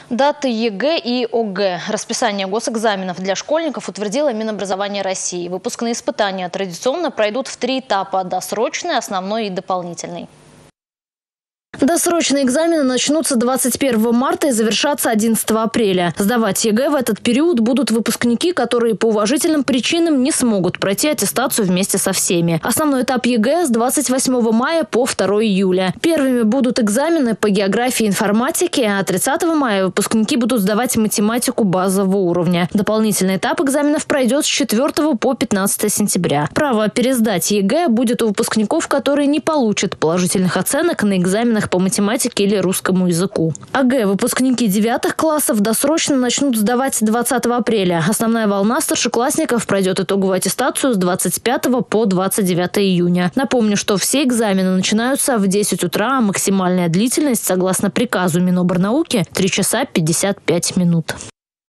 Даты ЕГЭ и ОГЭ. Расписание госэкзаменов для школьников утвердило Минобразование России. Выпускные испытания традиционно пройдут в 3 этапа – досрочный, основной и дополнительный. Досрочные экзамены начнутся 21 марта и завершатся 11 апреля. Сдавать ЕГЭ в этот период будут выпускники, которые по уважительным причинам не смогут пройти аттестацию вместе со всеми. Основной этап ЕГЭ с 28 мая по 2 июля. Первыми будут экзамены по географии и информатике, а 30 мая выпускники будут сдавать математику базового уровня. Дополнительный этап экзаменов пройдет с 4 по 15 сентября. Право пересдать ЕГЭ будет у выпускников, которые не получат положительных оценок на экзаменах по математике или русскому языку. ОГЭ выпускники 9 классов досрочно начнут сдавать 20 апреля. Основная волна старшеклассников пройдет итоговую аттестацию с 25 по 29 июня. Напомню, что все экзамены начинаются в 10 утра, а максимальная длительность, согласно приказу Минобрнауки, 3 часа 55 минут.